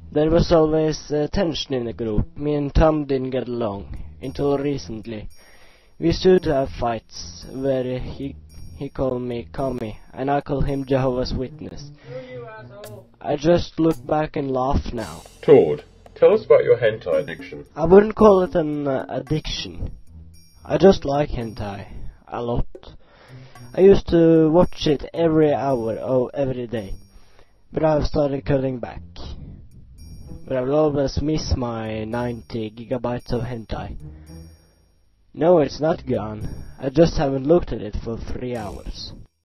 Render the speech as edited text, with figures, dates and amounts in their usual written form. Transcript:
There was always tension in the group. Me and Tom didn't get along, until recently. We used to have fights, where he called me Commie, and I call him Jehovah's Witness. I just look back and laugh now. Toad, tell us about your hentai addiction. I wouldn't call it an addiction. I just like hentai. A lot. I used to watch it every hour or every day. But I've started cutting back. But I will always miss my 90 gigabytes of hentai. No, it's not gone. I just haven't looked at it for 3 hours.